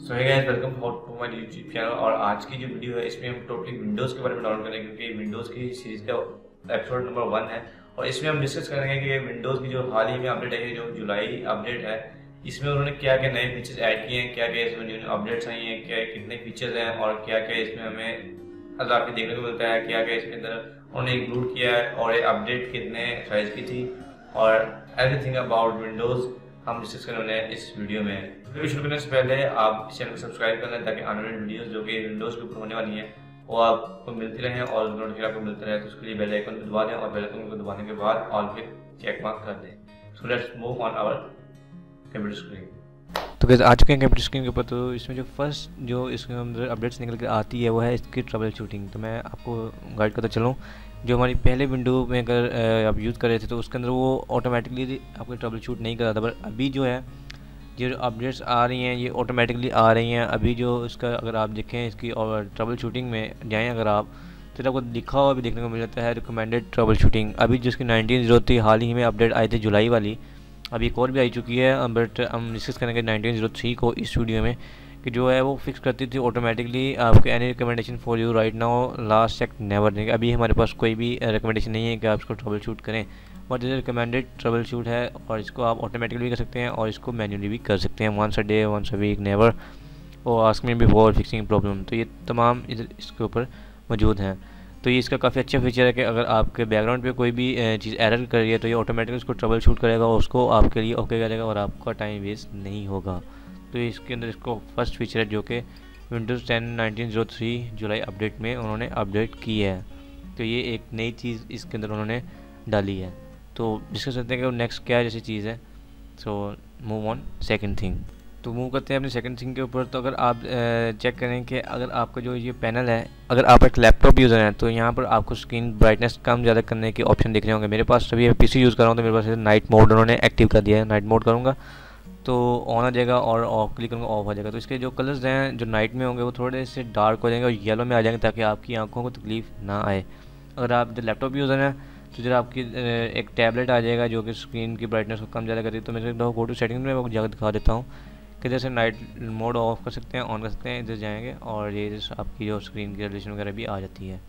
So hey guys, welcome to my YouTube channel. और आज की जो वीडियो है इसमें हम टोटली विंडोज़ के बारे में डाउनलोड करेंगे, क्योंकि विंडोज़ की सीरीज़ का एपिसोड नंबर 1 है। और इसमें हम डिस्कस करेंगे कि विंडोज़ की जो हाल ही में अपडेट है, जो जुलाई अपडेट है, इसमें उन्होंने क्या क्या नए फीचर्स ऐड किए हैं, क्या क्या इसमें न्यू अपडेट्स आई हैं, क्या कितने फीचर्स हैं और क्या क्या इसमें हमें अल्लाह देखने को मिलता है, क्या क्या इसके अंदर उन्होंने इंक्लूड किया है और ये अपडेट कितने साइज़ की थी और एवरीथिंग अबाउट विंडोज़ हम डिस्कस करने वाले हैं इस वीडियो में। वीडियो शुरू करने से पहले आप इस चैनल को सब्सक्राइब कर लें ताकि आने वाली वीडियोस जो कि विंडोज़ के ऊपर होने वाली हैं वो आपको मिलती रहें और नोटिफिकेशन आपको मिलता रहे। तो उसके लिए बेल आइकन को दबा दें और बेल आइकन को दबाने के बाद ऑल पे चेक मार्क कर दें। So let's move on our computer screen. तो कैसे आ चुके हैं कंप्यूटर स्क्रीन के ऊपर। तो इसमें जो फर्स्ट जो इसके अंदर अपडेट्स निकल के आती है वो है इसकी ट्रबल शूटिंग। तो मैं आपको गाइड करता चलूँ, जो हमारी पहले विंडो में अगर आप यूज़ कर रहे थे तो उसके अंदर वो ऑटोमेटिकली आपको ट्रबल शूट नहीं कर रहा था, पर अभी जो है जो अपडेट्स आ रही हैं ये ऑटोमेटिकली आ रही हैं। अभी जो इसका अगर आप देखें इसकी और ट्रबल शूटिंग में जाएँ अगर आप, तो आपको लिखा हुआ भी देखने को मिल जाता है रिकमेंडेड ट्रबल शूटिंग। अभी जिसकी 1903 हाल ही में अपडेट आई थी जुलाई वाली, अभी एक और भी आई चुकी है, बट हम डिस्कस करेंगे 1903 को इस वीडियो में, कि जो है वो फिक्स करती थी ऑटोमेटिकली आपके any recommendation for you right now last check never. अभी हमारे पास कोई भी रिकमेंडेशन नहीं है कि आप इसको ट्रबल शूट करें, बट ये रिकमेंडेड ट्रबल शूट है और इसको आप ऑटोमेटिकली भी कर सकते हैं और इसको मैन्युअली भी कर सकते हैं। Once a day, once a week, never और ask me before fixing problem. तो ये तमाम इधर इसके ऊपर मौजूद हैं। तो ये इसका काफ़ी अच्छा फीचर है कि अगर आपके बैकग्राउंड पे कोई भी चीज़ एरर कर रही है तो ये ऑटोमेटिकली उसको ट्रबल शूट करेगा और उसको आपके लिए ओके करेगा और आपका टाइम वेस्ट नहीं होगा। तो इसके अंदर इसको फर्स्ट फीचर है जो कि विंडोज़ 10 1903 जुलाई अपडेट में उन्होंने अपडेट की है। तो ये एक नई चीज़ इसके अंदर उन्होंने डाली है। तो डिस्कस करते हैं कि नेक्स्ट क्या जैसी चीज़ है। So move on second thing. तो मूव करते हैं अपनी सेकंड थिंग के ऊपर। तो अगर आप चेक करें कि अगर आपका जो ये पैनल है, अगर आप एक लैपटॉप यूज़र हैं तो यहाँ पर आपको स्क्रीन ब्राइटनेस कम ज़्यादा करने के ऑप्शन दिख रहे होंगे। मेरे पास अभी पीसी यूज़ कर रहा हूँ तो मेरे पास नाइट मोड उन्होंने एक्टिव कर दिया है। नाइट मोड करूँगा तो ऑन आ जाएगा और ऑफ क्लिक करूँगा ऑफ आ जाएगा। तो इसके जो कलर्स हैं जो नाइट में होंगे वो थोड़े से डार्क हो जाएंगे और येलो में आ जाएंगे ताकि आपकी आंखों को तकलीफ़ ना आए। अगर आप जो लैपटॉप यूज़र हैं तो जब आपकी एक टैबलेट आ जाएगा जो कि स्क्रीन की ब्राइटनेस को कम ज़्यादा करती है। तो मैं गो टू सेटिंग में वो जाकर दिखा देता हूँ कि जैसे नाइट मोड ऑफ कर सकते हैं, ऑन कर सकते हैं। इधर जाएंगे और ये आपकी जो स्क्रीन की रेजोल्यूशन वगैरह भी आ जाती है।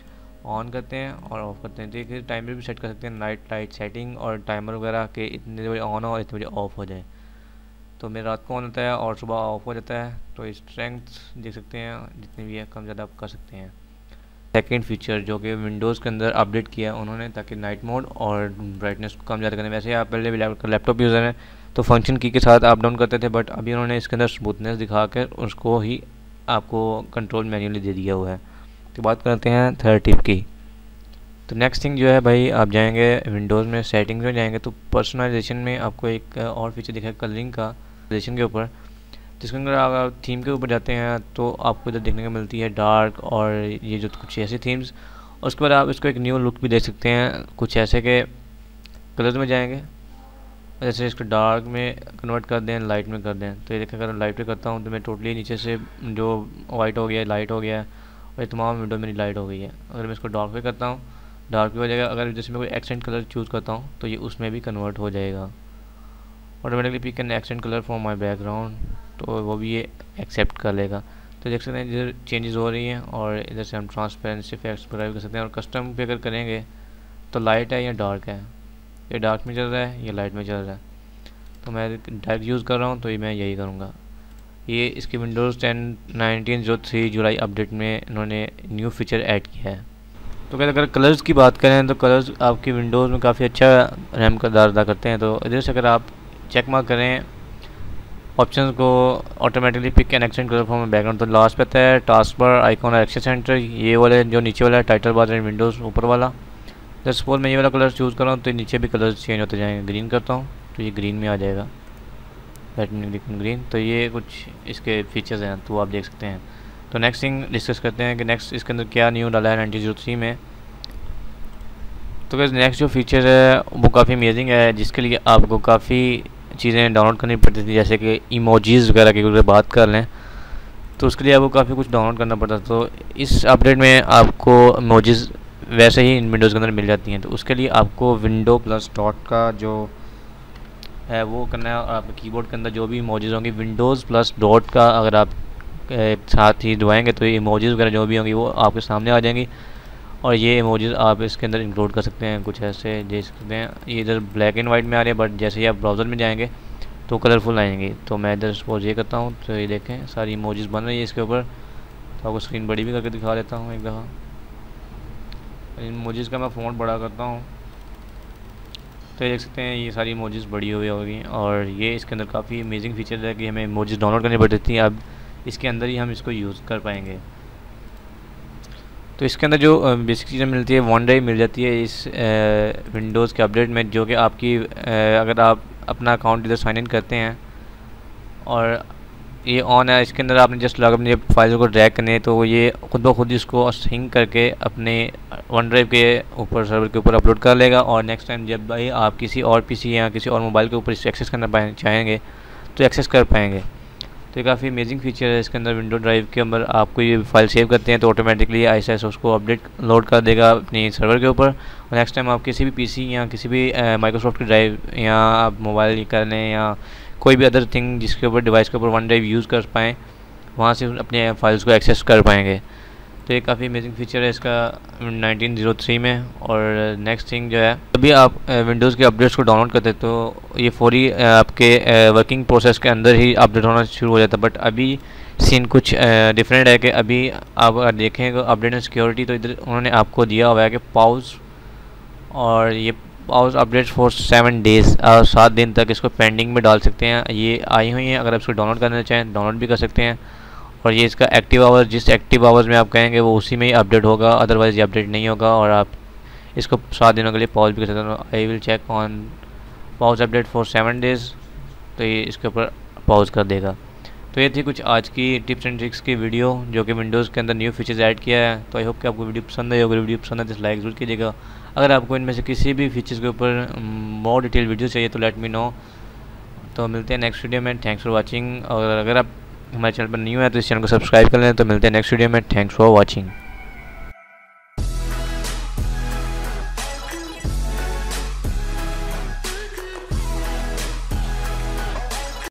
ऑन करते हैं और ऑफ़ करते हैं। देखिए टाइमर भी सेट कर सकते हैं, नाइट लाइट सेटिंग और टाइमर वगैरह के इतने बजे ऑन हो और इतने बजे ऑफ हो जाए। तो मेरा रात को ऑन होता है और सुबह ऑफ हो जाता है। तो स्ट्रेंथ देख सकते हैं जितनी भी है कम ज़्यादा आप कर सकते हैं। सेकेंड फीचर जो कि विंडोज़ के अंदर अपडेट किया है उन्होंने ताकि नाइट मोड और ब्राइटनेस को कम ज़्यादा करने। वैसे आप पहले लैपटॉप यूज़र हैं तो फंक्शन की के साथ अप डाउन करते थे, बट अभी उन्होंने इसके अंदर स्मूथनेस दिखा कर उसको ही आपको कंट्रोल मैन्युअली दे दिया हुआ है। तो बात करते हैं थर्ड टिप की। तो नेक्स्ट थिंग जो है भाई, आप जाएंगे विंडोज़ में सेटिंग्स में जाएंगे तो पर्सनलाइजेशन में आपको एक और फीचर दिखा है कलरिंग का पर्सनलाइजेशन के ऊपर। जिसके अंदर अगर थीम के ऊपर जाते हैं तो आपको इधर देखने को मिलती है डार्क और ये जो कुछ ऐसी थीम्स। और उसके बाद आप इसको एक न्यू लुक भी दे सकते हैं कुछ ऐसे के कलर्स में जाएंगे, जैसे इसको डार्क में कन्वर्ट कर दें, लाइट में कर दें। तो ये देखिए अगर लाइट में करता हूँ तो मैं टोटली नीचे से जो वाइट हो गया लाइट हो गया और ये तमाम विंडो मेरी लाइट हो गई है। अगर मैं इसको डार्क में करता हूँ डार्क भी हो जाएगा। अगर जैसे मैं कोई एक्सेंट कलर चूज़ करता हूँ तो ये उसमें भी कन्वर्ट हो जाएगा automatically. Pick an accent colour for my background, तो वो भी ये एक्सेप्ट कर लेगा। तो देख सकते हैं इधर चेंजेस हो रही हैं और इधर से हम ट्रांसपेरेंसी इफेक्ट्स वगैरह कर सकते हैं। और कस्टम पे अगर करेंगे तो लाइट है या डार्क है, ये डार्क में चल रहा है या लाइट में चल रहा है। तो मैं डार्क यूज़ कर रहा हूँ तो ये मैं यही करूँगा। ये इसकी विंडोज़ 10 1903 जुलाई अपडेट में इन्होंने न्यू फीचर ऐड किया है। तो अगर कलर्स की बात करें तो कलर्स आपकी विंडोज़ में काफ़ी अच्छा अहम किरदार अदा करते हैं। तो इधर से अगर आप चेक मार्क करें ऑप्शन को automatically pick an accent colour from background, तो लास्ट पे आता है टास्क बार आइकॉन और एक्सेस सेंटर, ये वाले जो नीचे वाला है टाइटल बार एंड विंडोज़ ऊपर वाला। जैसे सपोज मैं ये वाला कलर चूज़ कर रहा हूँ तो नीचे भी कलर्स चेंज होते जाएंगे। ग्रीन करता हूँ तो ये ग्रीन में आ जाएगा, ग्रीन। तो ये कुछ इसके फीचर्स हैं तो आप देख सकते हैं। तो नेक्स्ट थिंग डिस्कस करते हैं कि नेक्स्ट इसके अंदर क्या न्यू डाला है 1903 में। तो कैसे नेक्स्ट जो फीचर है वो काफ़ी अमेजिंग है, जिसके लिए आपको काफ़ी चीज़ें डाउनलोड करनी पड़ती थी, जैसे कि इमोजीज़ वगैरह की अगर बात कर लें तो उसके लिए आपको काफ़ी कुछ डाउनलोड करना पड़ता था। तो इस अपडेट में आपको इमोजीज़ वैसे ही इन विंडोज़ के अंदर मिल जाती हैं। तो उसके लिए आपको विंडो प्लस डॉट का जो है वो करना है। और आपके कीबोर्ड के अंदर जो भी इमोजीज होंगी विंडोज़ प्लस डॉट का अगर आप साथ ही दबाएंगे तो ये इमोजीज वगैरह जो भी होंगी वो आपके सामने आ जाएंगी। और ये इमोजीज आप इसके अंदर इंक्लूड कर सकते हैं, कुछ ऐसे देख सकते हैं। ये इधर ब्लैक एंड वाइट में आ रहे हैं, बट जैसे ही आप ब्राउज़र में जाएंगे तो कलरफुल आएंगे। तो मैं इधर सपोज ये करता हूँ तो ये देखें सारी इमोजीज बन रही है इसके ऊपर। तो आपको स्क्रीन बड़ी भी करके दिखा देता हूँ एक दफ़ा। इमोजीज का मैं फ़ॉन्ट बड़ा करता हूँ तो ये देख सकते हैं ये सारी इमोजीज बड़ी हुई होगी। और ये इसके अंदर काफ़ी अमेजिंग फीचर है कि हमें इमोजीज डाउनलोड करनी पड़ती थी, अब इसके अंदर ही हम इसको यूज़ कर पाएंगे। तो इसके अंदर जो बेसिक चीज़ें मिलती है वन ड्राइव मिल जाती है इस विंडोज़ के अपडेट में, जो कि आपकी अगर आप अपना अकाउंट इधर साइन इन करते हैं और ये ऑन है, इसके अंदर आपने जस्ट लॉग अपनी फाइल को ड्रैग करने तो ये खुद ब खुद इसको सिंक करके अपने वन ड्राइव के ऊपर सर्वर के ऊपर अपलोड कर लेगा। और नेक्स्ट टाइम जब भाई आप किसी और पीसी या किसी और मोबाइल के ऊपर इसे एक्सेस करना चाहेंगे तो एक्सेस कर पाएंगे। तो ये काफ़ी अमेजिंग फीचर है इसके अंदर। विंडो ड्राइव के अंदर आपको ये फाइल सेव करते हैं तो ऑटोमेटिकली ऐसे उसको अपडेट लोड कर देगा अपनी सर्वर के ऊपर। और नेक्स्ट टाइम आप किसी भी पीसी या किसी भी माइक्रोसॉफ्ट की ड्राइव या आप मोबाइल कर लें या कोई भी अदर थिंग जिसके ऊपर डिवाइस के ऊपर वन ड्राइव यूज़ कर पाएँ वहाँ से अपने फाइल्स को एक्सेस कर पाएंगे। तो ये काफ़ी अमेजिंग फीचर है इसका 1903 में। और नेक्स्ट थिंग जो है अभी आप विंडोज़ के अपडेट्स को डाउनलोड करते तो ये फौरी आपके वर्किंग प्रोसेस के अंदर ही अपडेट होना शुरू हो जाता, बट अभी सीन कुछ डिफरेंट है कि अभी आप अगर देखें अपडेट एंड सिक्योरिटी तो इधर उन्होंने आपको दिया हुआ है कि पाउज, और ये पाउज अपडेट्स फॉर 7 डेज़ और 7 दिन तक इसको पेंडिंग में डाल सकते हैं। ये आई हुई हैं, अगर आप इसको डाउनलोड करना चाहें डाउनलोड भी कर सकते हैं। और ये इसका एक्टिव आवर्स जिस एक्टिव आवर्स में आप कहेंगे वो उसी में ही अपडेट होगा, अदरवाइज़ ये अपडेट नहीं होगा। और आप इसको 7 दिनों के लिए पॉज भी कर सकते हैं। I will check on pause update for 7 days, तो ये इसके ऊपर पॉज कर देगा। तो ये थी कुछ आज की टिप्स एंड ट्रिक्स की वीडियो जो कि विंडोज़ के अंदर न्यू फीचर्स ऐड किया है। तो आई होप कि आपको वीडियो पसंद आई होगी। वीडियो पसंद है तो लाइक ज़रूर कीजिएगा। अगर आपको इनमें से किसी भी फीचर्स के ऊपर मोर डिटेल वीडियो चाहिए तो लेट मी नो। तो मिलते हैं नेक्स्ट वीडियो में। Thanks for watching. और अगर आप हमारे चैनल पर न्यू है तो इस चैनल को सब्सक्राइब कर लें। तो मिलते हैं नेक्स्ट वीडियो में। Thanks for watching.